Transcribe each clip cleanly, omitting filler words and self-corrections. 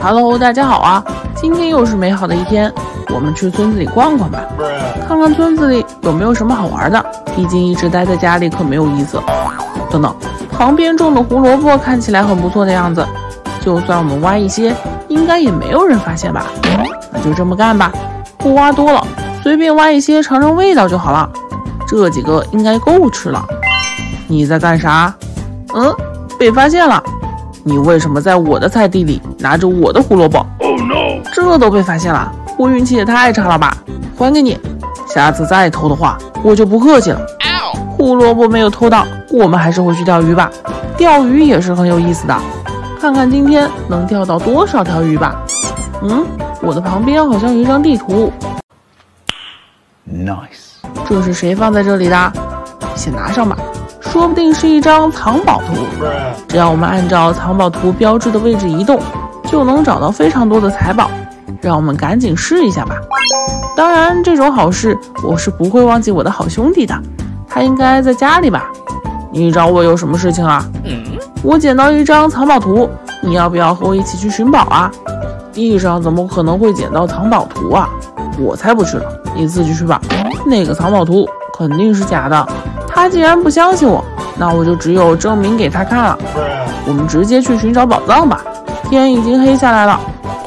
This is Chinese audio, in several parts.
Hello， 大家好啊！今天又是美好的一天，我们去村子里逛逛吧，看看村子里有没有什么好玩的。毕竟一直待在家里可没有意思。等等，旁边种的胡萝卜看起来很不错的样子，就算我们挖一些，应该也没有人发现吧？那就这么干吧，不挖多了，随便挖一些尝尝味道就好了。这几个应该够吃了。你在干啥？被发现了。你为什么在我的菜地里拿着我的胡萝卜？ Oh no！ 这都被发现了，我运气也太差了吧！还给你，下次再偷的话，我就不客气了。胡萝卜没有偷到，我们还是回去钓鱼吧。钓鱼也是很有意思的，看看今天能钓到多少条鱼吧。我的旁边好像有一张地图。 Nice！ 这是谁放在这里的？先拿上吧。说不定是一张藏宝图，只要我们按照藏宝图标志的位置移动，就能找到非常多的财宝。让我们赶紧试一下吧。当然，这种好事我是不会忘记我的好兄弟的，他应该在家里吧？你找我有什么事情啊？我捡到一张藏宝图，你要不要和我一起去寻宝啊？地上怎么可能会捡到藏宝图啊？我才不去了，你自己去吧。那个藏宝图肯定是假的。他既然不相信我，那我就只有证明给他看了。我们直接去寻找宝藏吧。天已经黑下来了，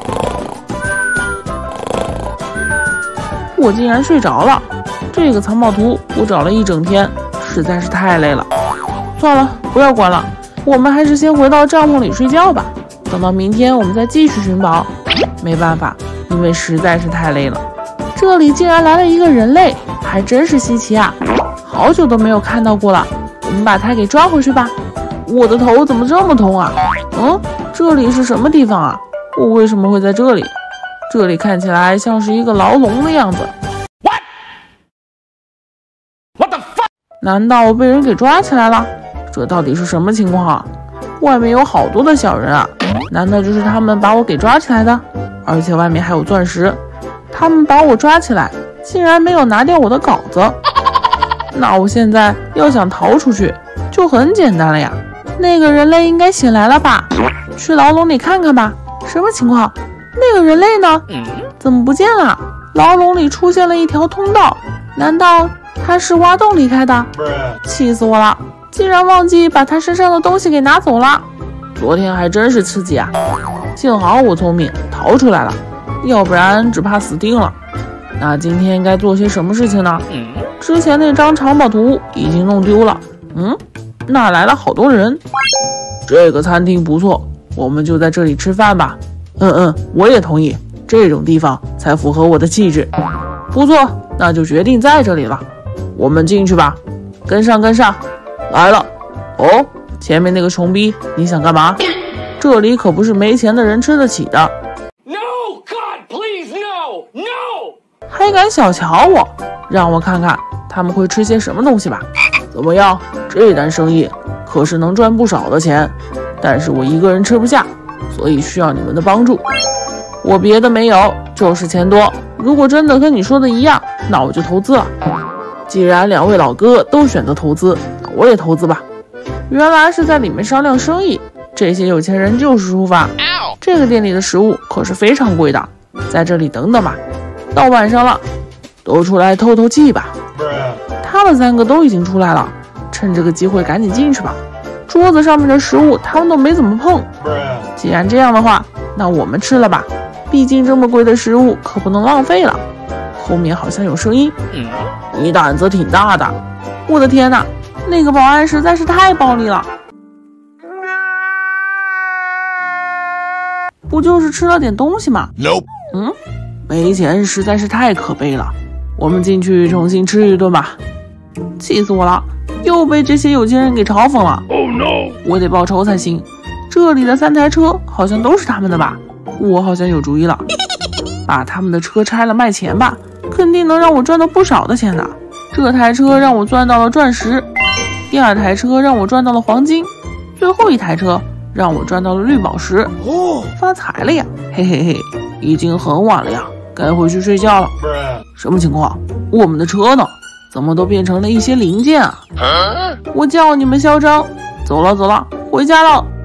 我竟然睡着了。这个藏宝图我找了一整天，实在是太累了。算了，不要管了，我们还是先回到帐篷里睡觉吧。等到明天我们再继续寻宝。没办法，因为实在是太累了。这里竟然来了一个人类，还真是稀奇啊！好久都没有看到过了，我们把它给抓回去吧。我的头怎么这么痛啊？这里是什么地方啊？我为什么会在这里？这里看起来像是一个牢笼的样子。 What the fuck？ 难道我被人给抓起来了？这到底是什么情况啊？外面有好多的小人啊，难道就是他们把我给抓起来的？而且外面还有钻石，他们把我抓起来，竟然没有拿掉我的稿子。那我现在要想逃出去就很简单了呀。那个人类应该醒来了吧？去牢笼里看看吧。什么情况？那个人类呢？怎么不见了？牢笼里出现了一条通道，难道他是挖洞离开的？气死我了，竟然忘记把他身上的东西给拿走了。昨天还真是刺激啊，幸好我聪明逃出来了，要不然只怕死定了。那今天该做些什么事情呢？之前那张藏宝图已经弄丢了。那来了好多人。这个餐厅不错，我们就在这里吃饭吧。我也同意，这种地方才符合我的气质。不错，那就决定在这里了。我们进去吧，跟上。来了。前面那个穷逼，你想干嘛？这里可不是没钱的人吃得起的。 No, God, please, no! 还敢小瞧我？让我看看他们会吃些什么东西吧。怎么样？这单生意可是能赚不少的钱，但是我一个人吃不下，所以需要你们的帮助。我别的没有，就是钱多。如果真的跟你说的一样，那我就投资了。既然两位老哥都选择投资，那我也投资吧。原来是在里面商量生意，这些有钱人就是书法。这个店里的食物可是非常贵的，在这里等等吧。到晚上了，都出来透透气吧。他们三个都已经出来了，趁这个机会赶紧进去吧。桌子上面的食物他们都没怎么碰。既然这样的话，那我们吃了吧，毕竟这么贵的食物可不能浪费了。后面好像有声音。你胆子挺大的。我的天哪，那个保安实在是太暴力了。不就是吃了点东西吗？ Nope。 没钱实在是太可悲了。我们进去重新吃一顿吧。气死我了，又被这些有钱人给嘲讽了。 Oh no！ 我得报仇才行。这里的3台车好像都是他们的吧？我好像有主意了，把他们的车拆了卖钱吧，肯定能让我赚到不少的钱的。这台车让我赚到了钻石，第2台车让我赚到了黄金，最后1台车让我赚到了绿宝石。发财了呀！嘿嘿嘿，已经很晚了呀，该回去睡觉了。什么情况？我们的车呢？怎么都变成了一些零件啊？我叫你们嚣张！走了，回家了。